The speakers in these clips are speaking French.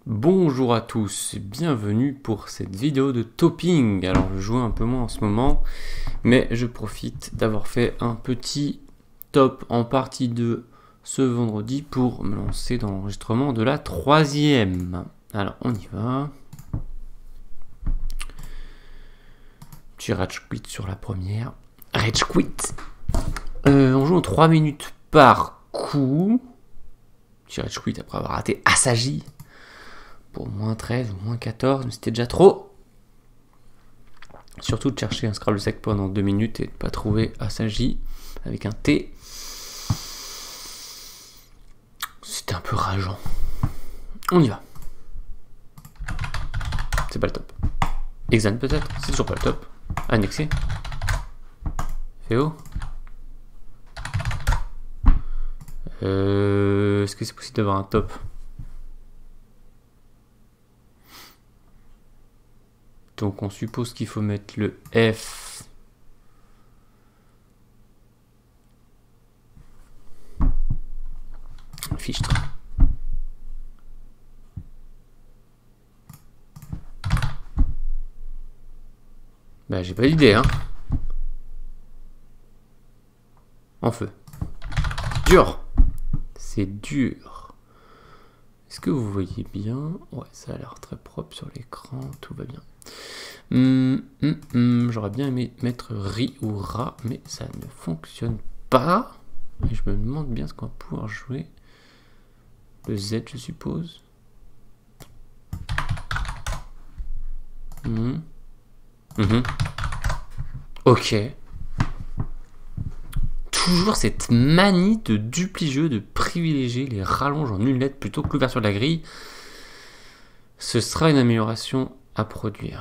Bonjour à tous et bienvenue pour cette vidéo de topping. Alors je joue un peu moins en ce moment, mais je profite d'avoir fait un petit top en partie 2 ce vendredi pour me lancer dans l'enregistrement de la 3e. Alors on y va. Petit rage quit sur la première. Rage quit. On joue en 3 minutes par coup. Petit rage quit après avoir raté Asagi. Pour moins 13 ou moins 14, mais c'était déjà trop. Surtout de chercher un Scrabble sec pendant 2 minutes et de ne pas trouver Asagi avec un T. C'était un peu rageant. On y va. C'est pas le top. Exan peut-être. C'est toujours pas le top. Annexé. Féo. Est-ce que c'est possible d'avoir un top? Donc on suppose qu'il faut mettre le F. Fichtre. Bah j'ai pas d'idée hein. En feu. Dur. C'est dur. Est-ce que vous voyez bien? Ouais, ça a l'air très propre sur l'écran, tout va bien. J'aurais bien aimé mettre Ri ou Ra, mais ça ne fonctionne pas. Et je me demande bien ce qu'on va pouvoir jouer. Le Z, je suppose. Ok. Toujours cette manie de dupli-jeu, de privilégier les rallonges en une lettre plutôt que l'ouverture de la grille. Ce sera une amélioration à produire.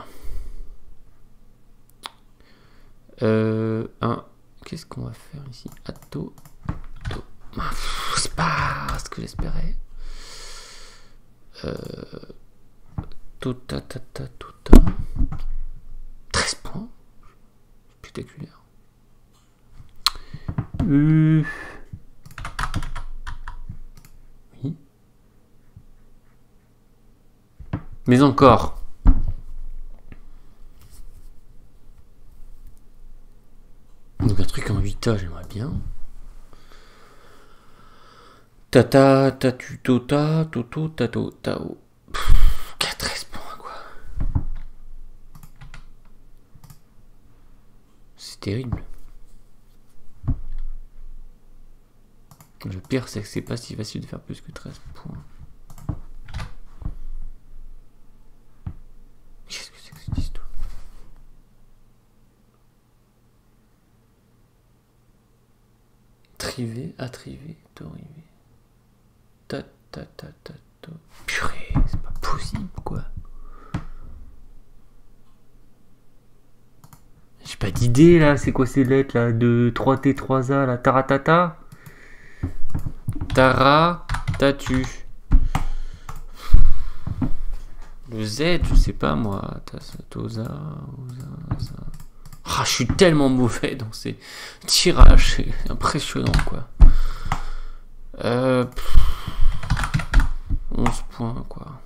Qu'est-ce qu'on va faire ici? Atto. C'est pas ce que j'espérais. Tota. 13 points. Spectaculaire. Oui. Mais encore. Donc un truc en 8A, j'aimerais bien. Tata, tatu, tota, toto, tato, tao. 13 points, quoi. C'est terrible. Le pire, c'est que c'est pas si facile de faire plus que 13 points. Qu'est-ce que c'est que cette histoire? Trivé, attrivé, torivé. Ta. Purée, c'est pas possible, quoi. J'ai pas d'idée, là. C'est quoi ces lettres, là? De 3T, 3A, là. Taratata. Tara, tatu. Le Z, je sais pas, moi. Tosa, Osa. Ah, je suis tellement mauvais dans ces tirages. C'est impressionnant, quoi. 11 points, quoi.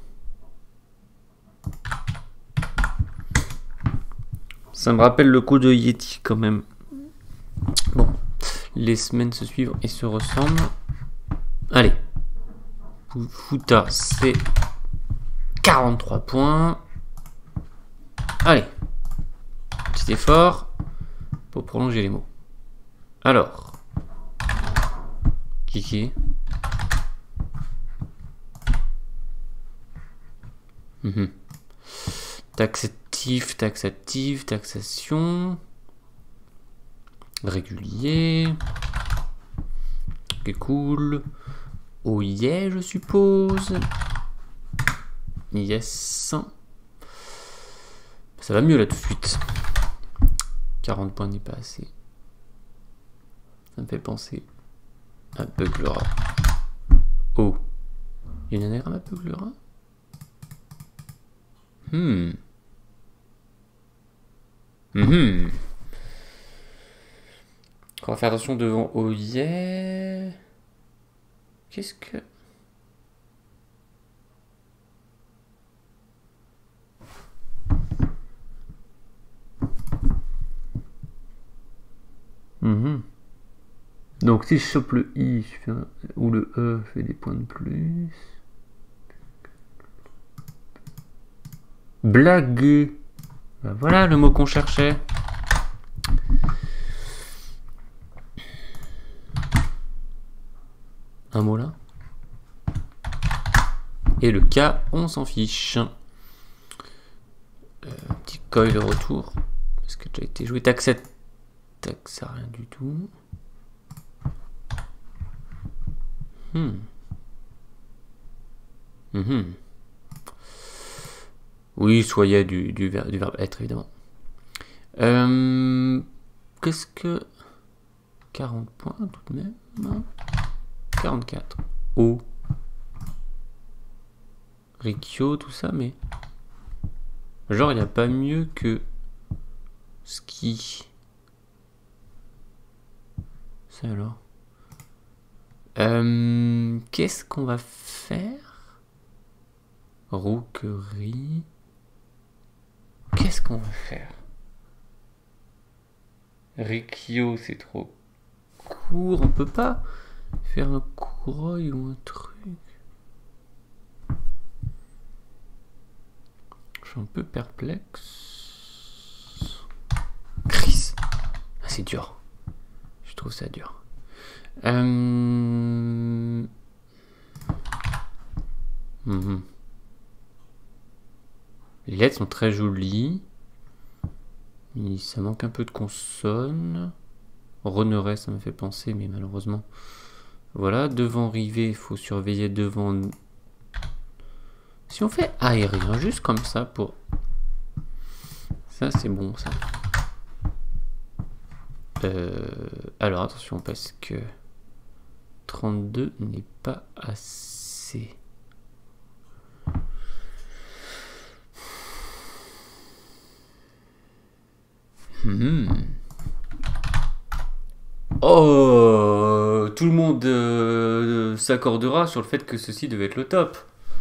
Ça me rappelle le coup de Yeti, quand même. Bon, les semaines se suivent et se ressemblent. Allez. Futa, c'est 43 points. Allez. Petit effort pour prolonger les mots. Alors. Kiki. Taxatif, taxation. Régulier. Ok, cool. Oh yeah, je suppose. Yes. Ça va mieux là tout de suite. 40 points n'est pas assez. Ça me fait penser à Bugglera. Oh. Il y a un anagramme à Bugglera? On va faire attention devant oh yeah. Qu'est-ce que... Mhm. Donc si je chope le I, ou le E, je fais des points de plus. Blaguer. Ben voilà le mot qu'on cherchait. Un mot là. Et le K, on s'en fiche. Petit coil de retour. Parce que tu as été joué. Tac, ça rien du tout. Oui, soit il y a du verbe être, évidemment. Qu'est-ce que... 40 points tout de même. 44. O. Rikyo, tout ça, mais... Genre, il n'y a pas mieux que... Ski. Ça alors. Qu'est-ce qu'on va faire? Rookery. Qu'est-ce qu'on va faire? Rikyo, c'est trop court. On peut pas faire un Kuroi ou un truc. Je suis un peu perplexe. Chris. Ah, c'est dur. Je trouve ça dur. Les lettres sont très jolies. Mais ça manque un peu de consonnes. Reneret, ça me fait penser, mais malheureusement. Voilà, devant rivé, il faut surveiller devant. Si on fait aérien, juste comme ça pour. Ça, c'est bon, ça. Alors, attention, parce que 32 n'est pas assez. Oh, tout le monde s'accordera sur le fait que ceci devait être le top.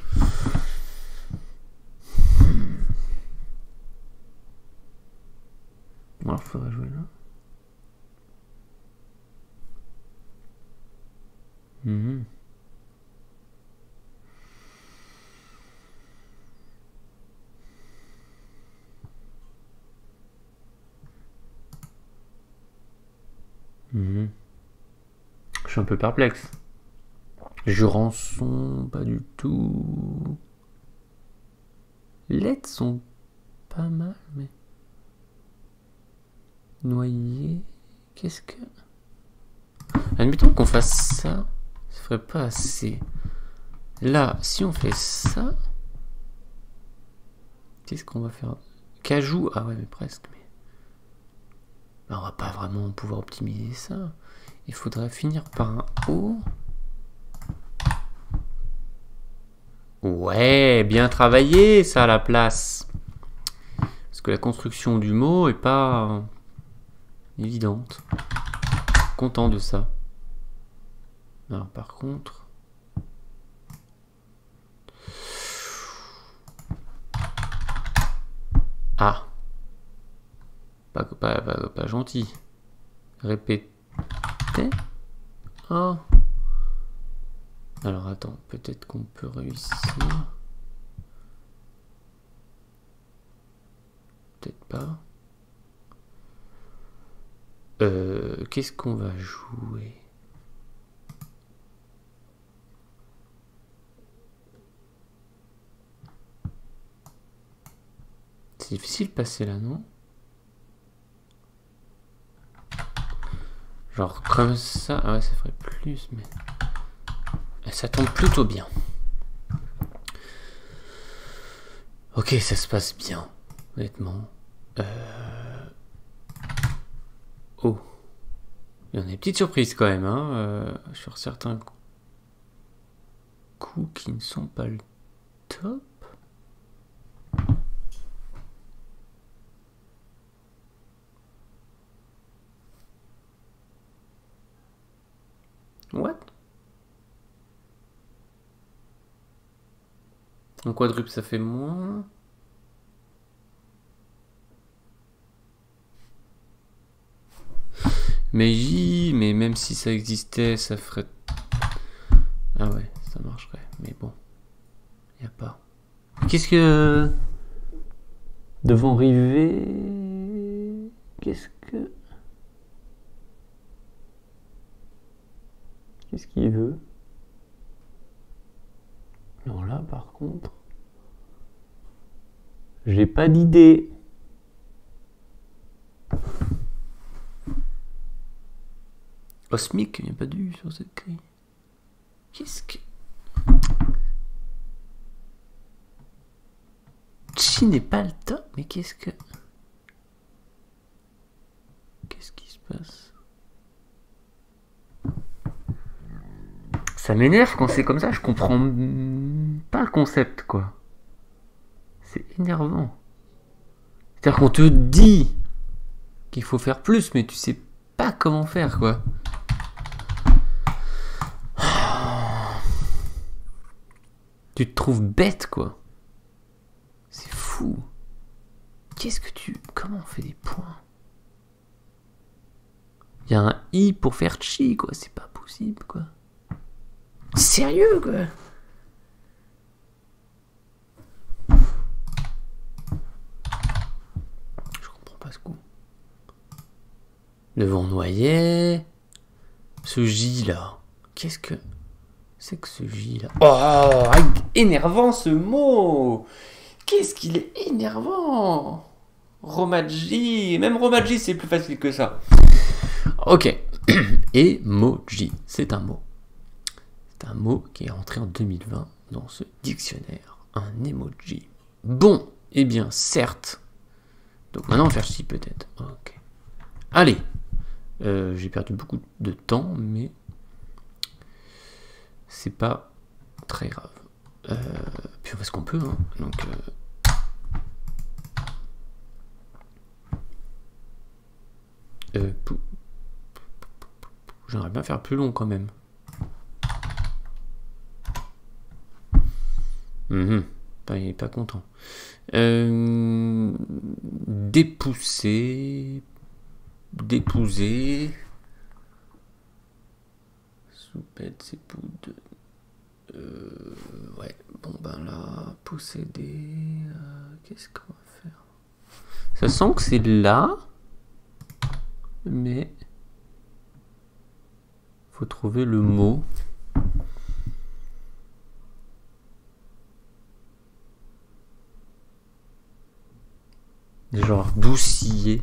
Bon, alors, il faudrait jouer là. Je suis un peu perplexe. Jurançon, pas du tout. Les lettres sont pas mal, mais... Noyer... Qu'est-ce que... Admettons qu'on fasse ça, ça ferait pas assez. Là, si on fait ça... Qu'est-ce qu'on va faire? Cajou? Ah ouais, mais presque, mais... On va pas vraiment pouvoir optimiser ça. Il faudrait finir par un O. Ouais, bien travaillé, ça, à la place. Parce que la construction du mot est pas évidente. Content de ça. Alors, par contre... Ah. Pas gentil. Répétez. Oh. Alors attends, peut-être qu'on peut réussir. Peut-être pas. Qu'est-ce qu'on va jouer? C'est difficile de passer là, non? Genre comme ça. Ah ouais, ça ferait plus, mais... Ça tombe plutôt bien. Ok, ça se passe bien, honnêtement. Oh. Il y en a des petites surprises quand même, hein, sur certains coups qui ne sont pas le top. What? En quadruple, ça fait moins. Meiji, mais même si ça existait, ça ferait... Ah ouais, ça marcherait, mais bon. Y a pas. Qu'est-ce que... Devant Rivet... Qu'est-ce que... Qu'est-ce qu'il veut? Non, là, par contre... J'ai pas d'idée. Osmic, il n'y a pas d'U sur cette grille. Qu'est-ce que... Chi n'est pas le top, mais qu'est-ce que... Qu'est-ce qui se passe? Ça m'énerve quand c'est comme ça, je comprends pas le concept, quoi. C'est énervant. C'est-à-dire qu'on te dit qu'il faut faire plus, mais tu sais pas comment faire, quoi. Tu te trouves bête, quoi. C'est fou. Qu'est-ce que tu... Comment on fait des points? Il y a un I pour faire chi, quoi. C'est pas possible, quoi. Sérieux, quoi. Je comprends pas ce coup. Devant Noyer. Ce J, là. Qu'est-ce que... C'est que ce J là. Oh, énervant ce mot. Qu'est-ce qu'il est énervant. Romaji. Même Romaji, c'est plus facile que ça. Ok. Emoji. C'est un mot. C'est un mot qui est rentré en 2020 dans ce dictionnaire. Un emoji. Bon. Eh bien, certes. Donc maintenant, on va faire ci peut-être. Ok. Allez. J'ai perdu beaucoup de temps, mais... c'est pas très grave. Puis on fait ce qu'on peut. Hein. Donc, j'aimerais bien faire plus long quand même. Il est pas content. Dépousser. Dépouser. Soupette, c'est poudre. Ouais, bon ben là, posséder. Qu'est-ce qu'on va faire? Ça sent que c'est là, mais faut trouver le mot. Genre douciller.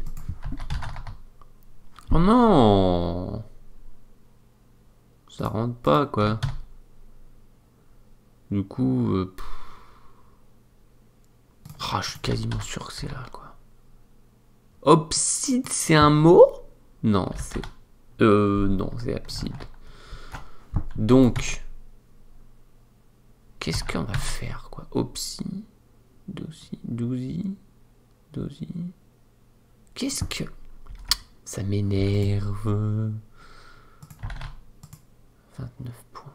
Oh non! Ça rentre pas, quoi. Du coup... je suis quasiment sûr que c'est là, quoi. Obside, c'est un mot? Non, c'est... non, c'est abside. Donc... Qu'est-ce qu'on va faire, quoi? Opsi... Douzi... Qu'est-ce que... Ça m'énerve... 29 points.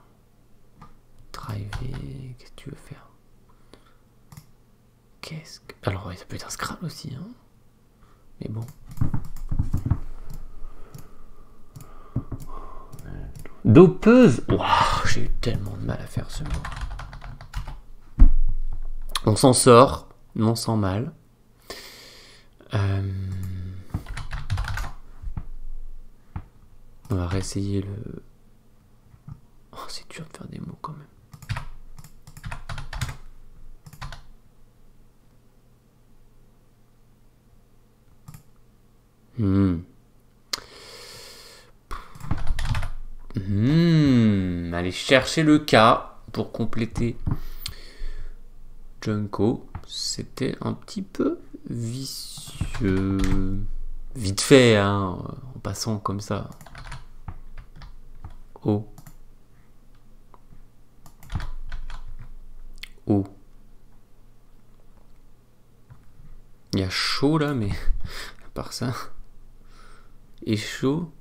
Driver, qu'est-ce que tu veux faire? Qu'est-ce que... Alors, ouais, ça peut être un Scrabble aussi, hein. Mais bon. Dopeuse. Waouh, j'ai eu tellement de mal à faire ce mot. On s'en sort, non sans mal. On va réessayer le... Oh, c'est dur de faire des mots quand même. Allez chercher le cas pour compléter Junko. C'était un petit peu vicieux. Vite fait, hein, en passant comme ça. Oh. Oh. Il y a chaud là, mais à part ça. Et chaud.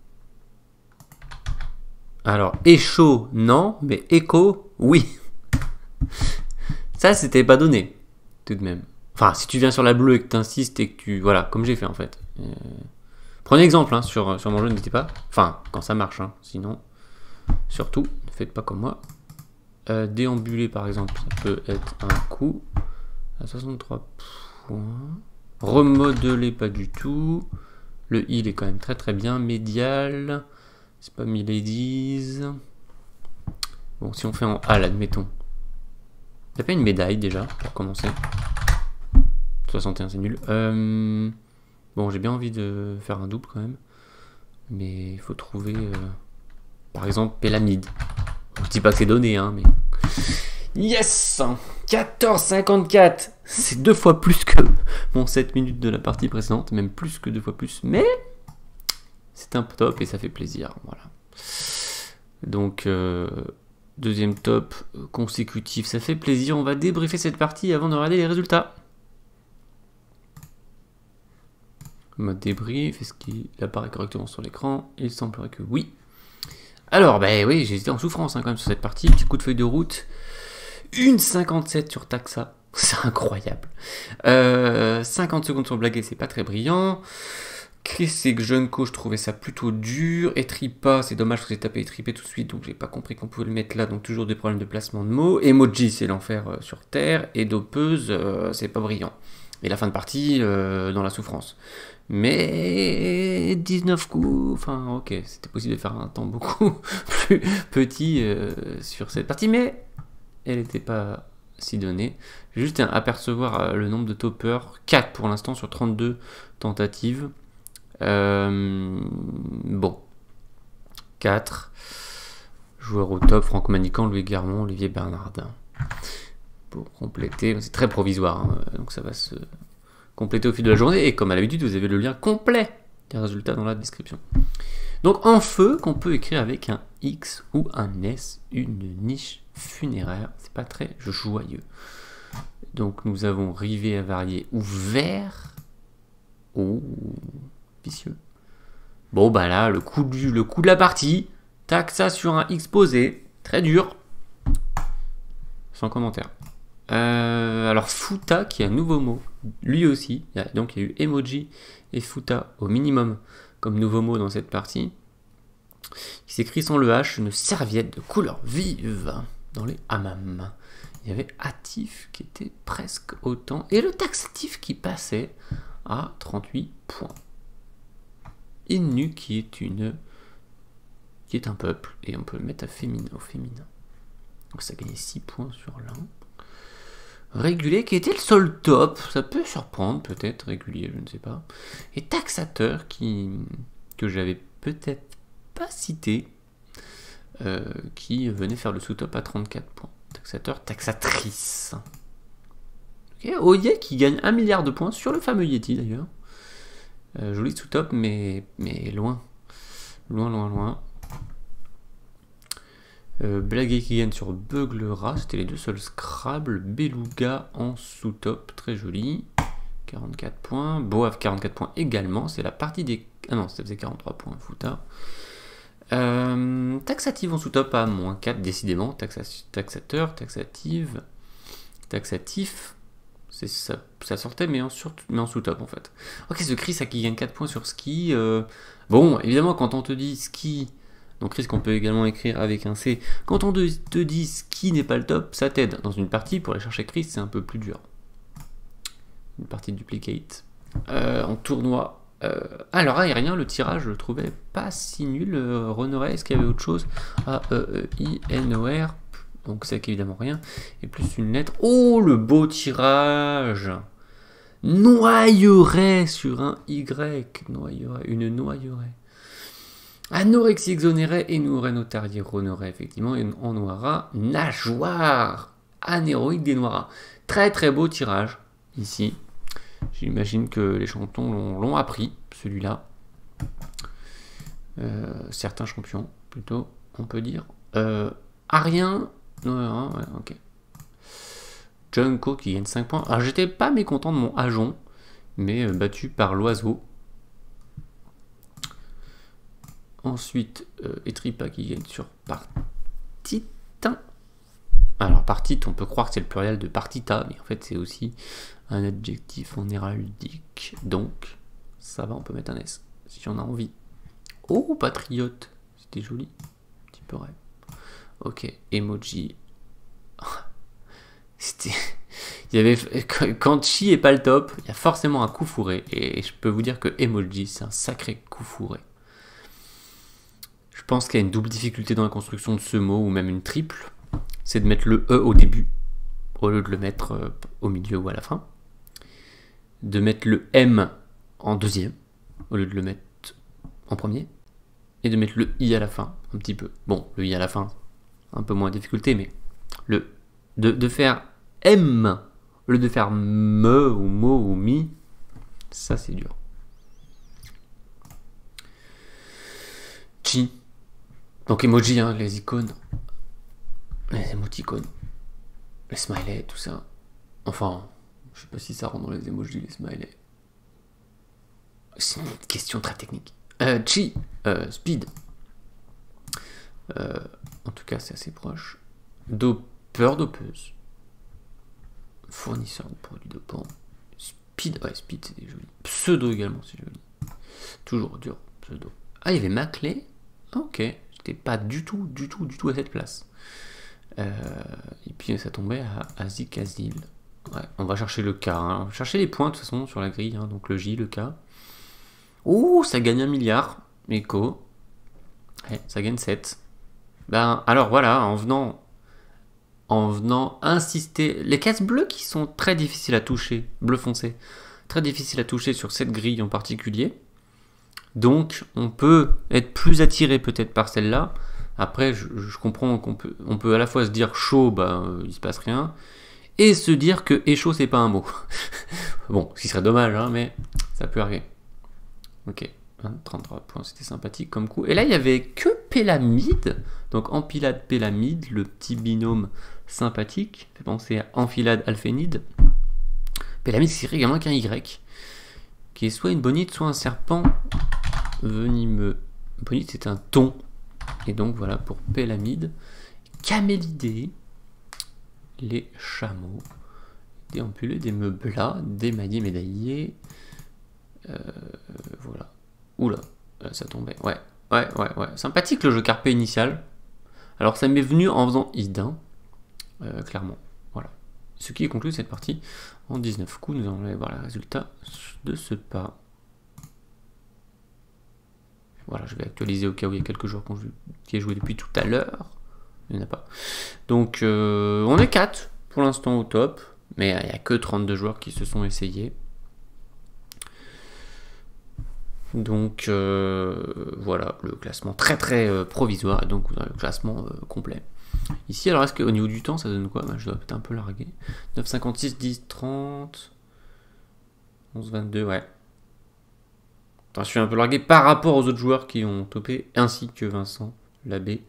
Alors, échaud, non, mais écho, oui. Ça, c'était pas donné, tout de même. Enfin, si tu viens sur la bleue et que tu insistes et que tu... Voilà, comme j'ai fait en fait. Prenez exemple hein, sur mon jeu, n'hésitez pas. Enfin, quand ça marche, hein. Sinon, surtout, ne faites pas comme moi. Déambuler, par exemple, ça peut être un coup. À 63 points. Remodeler, pas du tout. Le heal est quand même très très bien. Médial, c'est pas Miladies. Bon, si on fait en hal, admettons. Ça fait une médaille déjà, pour commencer. 61, c'est nul. Bon, j'ai bien envie de faire un double quand même. Mais il faut trouver, par exemple, Pélamide. Je dis pas que c'est donné, hein, mais... Yes, 14,54. C'est 2 fois plus que mon 7 minutes de la partie précédente. Même plus que 2 fois plus. Mais c'est un top et ça fait plaisir. Voilà. Donc, deuxième top consécutif. Ça fait plaisir. On va débriefer cette partie avant de regarder les résultats. Mode débrief, est-ce qu'il apparaît correctement sur l'écran? Il semblerait que oui. Alors, ben oui, j'ai été en souffrance hein, quand même sur cette partie. Petit coup de feuille de route. 1,57 sur Taxa. C'est incroyable. 50 secondes sur Blaguet, c'est pas très brillant. Chris et Junko, je trouvais ça plutôt dur. Etripa, c'est dommage que j'ai tapé Etripé tout de suite, donc j'ai pas compris qu'on pouvait le mettre là. Donc toujours des problèmes de placement de mots. Emoji, c'est l'enfer sur Terre. Et Dopeuse, c'est pas brillant. Et la fin de partie, dans la souffrance. Mais 19 coups, enfin ok, c'était possible de faire un temps beaucoup plus petit sur cette partie, mais elle n'était pas si donnée. Juste apercevoir le nombre de toppers, 4 pour l'instant sur 32 tentatives. Bon, 4. Joueurs au top, Franck Manican, Louis Guermont, Olivier Bernardin. Pour compléter, c'est très provisoire, hein, donc ça va se... compléter au fil de la journée, et comme à l'habitude, vous avez le lien complet des résultats dans la description. Donc en feu, qu'on peut écrire avec un X ou un S, une niche funéraire, c'est pas très joyeux. Donc nous avons rivet à varier ouvert. Oh, vicieux. Bon bah là, le coup de la partie, tac, ça sur un X posé, très dur. Sans commentaire. Alors Futa qui a un nouveau mot, lui aussi, donc il y a eu emoji et Futa au minimum comme nouveau mot dans cette partie. Il s'écrit sans le H, une serviette de couleur vive dans les hammams. Il y avait hâtif qui était presque autant et le taxatif qui passait à 38 points. Innu qui est un peuple et on peut le mettre au féminin. Donc ça gagnait 6 points sur l'un. Régulier qui était le seul top, ça peut surprendre peut-être, régulier, je ne sais pas. Et taxateur que j'avais peut-être pas cité, qui venait faire le sous-top à 34 points. Taxateur, taxatrice. Okay, Oye qui gagne 1 milliard de points sur le fameux Yeti d'ailleurs. Joli sous-top, mais loin. Loin. Blaguet qui gagne sur Beuglera, c'était les deux seuls Scrabble. Beluga en sous-top, très joli. 44 points. Boave 44 points également. C'est la partie des... Ah non, ça faisait 43 points, Fouta. Taxative en sous-top à moins 4, décidément. Taxateur, taxative, taxatif. Ça sortait, mais en sous-top en fait. Ok, ce Chris qui gagne 4 points sur ski. Bon, évidemment, quand on te dit ski... Donc Chris qu'on peut également écrire avec un C. Quand on te dit ski n'est pas le top, ça t'aide. Dans une partie, pour aller chercher Chris, c'est un peu plus dur. Une partie de duplicate. En tournoi. Alors aérien, le tirage, je le trouvais pas si nul. Renoray, est-ce qu'il y avait autre chose? A-E-E-I-N-O-R. Donc c'est évidemment rien. Et plus une lettre. Oh, le beau tirage! Noyaurait sur un Y. Noyaurait, une noyaurait. Anorexie exonérée, Enouret notarié Ronoret, effectivement, et en Noira, nageoire anéroïque des Noiras. Très très beau tirage, ici. J'imagine que les champions l'ont appris, celui-là. Certains champions, plutôt, on peut dire. Arien, ouais, ok. Junko qui gagne 5 points. Alors j'étais pas mécontent de mon Ajon, mais battu par l'oiseau. Ensuite, Etripa qui gagne sur Partitin. Alors, partite, on peut croire que c'est le pluriel de partita, mais en fait, c'est aussi un adjectif en héraldique. Donc, ça va, on peut mettre un S si j'en ai envie. Oh, patriote, c'était joli, un petit peu rêve. Ok, emoji. C'était... Il y avait... Quand chi est pas le top, il y a forcément un coup fourré. Et je peux vous dire que emoji, c'est un sacré coup fourré. Je pense qu'il y a une double difficulté dans la construction de ce mot, ou même une triple. C'est de mettre le E au début, au lieu de le mettre au milieu ou à la fin. De mettre le M en deuxième, au lieu de le mettre en premier. Et de mettre le I à la fin, un petit peu. Bon, le I à la fin, un peu moins de difficulté, mais de faire M au lieu de faire me ou mo ou mi, ça c'est dur. Chi. Donc emoji, hein, les icônes, les émoticônes, les smileys, tout ça. Enfin, je sais pas si ça rentre dans les emojis, les smileys. C'est une question très technique. Chi, speed. En tout cas, c'est assez proche. Dopeur, dopeuse. Fournisseur de produits dopants. Speed, ouais, speed, c'est joli. Pseudo également, c'est joli. Toujours dur, pseudo. Ah, il y avait Maclay. Ok, j'étais pas du tout à cette place. Et puis ça tombait à Zikazil. Ouais, on va chercher le K. Hein. On va chercher les points de toute façon sur la grille. Hein. Donc le J, le K. Ouh, ça gagne 1 milliard. Echo. Ouais, ça gagne 7. Ben, alors voilà, en venant insister. Les cases bleues qui sont très difficiles à toucher, bleu foncé, très difficiles à toucher sur cette grille en particulier. Donc, on peut être plus attiré peut-être par celle-là. Après, je comprends qu'on peut à la fois se dire chaud, bah, il se passe rien, et se dire que et chaud, c'est pas un mot. Bon, ce qui serait dommage, hein, mais ça peut arriver. Ok, 33 points, c'était sympathique comme coup. Et là, il n'y avait que Pélamide. Donc, empilade, Pélamide, le petit binôme sympathique. Fait penser à enfilade, alphénide. Pélamide, c'est également qu'un Y, qui est soit une bonite, soit un serpent venimeux. Bonite, c'est un thon. Et donc, voilà, pour Pélamide. Camélidée, les chameaux. Déambulés, des meublats, des mailliers médaillés. Voilà. Oula, ça tombait. Ouais. Sympathique le jeu carpe initial. Alors ça m'est venu en faisant id, hein, clairement. Voilà. Ce qui conclut cette partie en 19 coups. Nous allons aller voir le résultat de ce pas. Voilà, je vais actualiser au cas où il y a quelques joueurs qui aient joué depuis tout à l'heure. Il n'y en a pas. Donc on est 4 pour l'instant au top. Mais il n'y a que 32 joueurs qui se sont essayés. Donc voilà, le classement très provisoire, et donc vous avez le classement complet. Ici, alors est-ce qu'au niveau du temps, ça donne quoi? Je dois peut-être un peu larguer. 9,56, 10, 30, 11, 22, ouais. Attends, je suis un peu largué par rapport aux autres joueurs qui ont topé, ainsi que Vincent Labbé.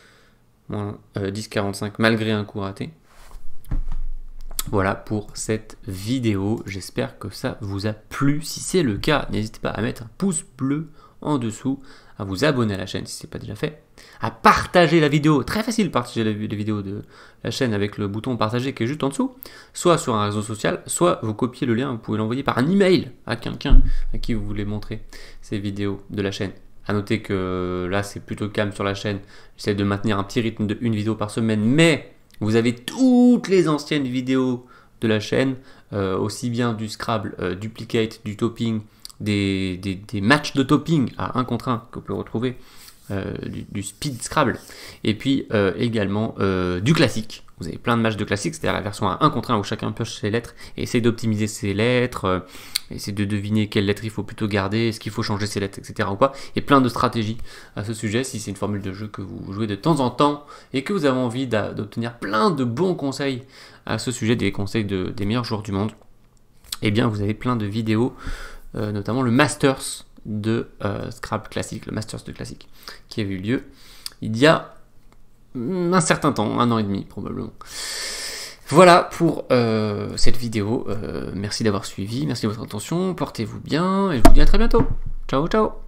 10,45 malgré un coup raté. Voilà pour cette vidéo, j'espère que ça vous a plu. Si c'est le cas, n'hésitez pas à mettre un pouce bleu en dessous, à vous abonner à la chaîne si ce n'est pas déjà fait, à partager la vidéo, très facile de partager les vidéos de la chaîne avec le bouton partager qui est juste en dessous, soit sur un réseau social, soit vous copiez le lien, vous pouvez l'envoyer par un email à quelqu'un à qui vous voulez montrer ces vidéos de la chaîne. A noter que là c'est plutôt calme sur la chaîne, j'essaie de maintenir un petit rythme de une vidéo par semaine, mais vous avez toutes les anciennes vidéos de la chaîne, aussi bien du Scrabble, Duplicate, du topping, des matchs de topping à 1 contre 1 que vous pouvez retrouver, du speed Scrabble, et puis également du classique. Vous avez plein de matchs de classique, c'est-à-dire la version à 1 contre 1 où chacun pioche ses lettres et essaie d'optimiser ses lettres, essaie de deviner quelle lettre il faut plutôt garder, est-ce qu'il faut changer ses lettres, etc. ou quoi. Et plein de stratégies à ce sujet, si c'est une formule de jeu que vous jouez de temps en temps et que vous avez envie d'obtenir plein de bons conseils à ce sujet, des conseils des meilleurs joueurs du monde, eh bien vous avez plein de vidéos, notamment le Masters de Scrabble classique, le Masters de classique, qui a eu lieu il y a un certain temps, 1 an et demi probablement. Voilà pour cette vidéo, merci d'avoir suivi, merci de votre attention, portez-vous bien, et je vous dis à très bientôt. Ciao, ciao.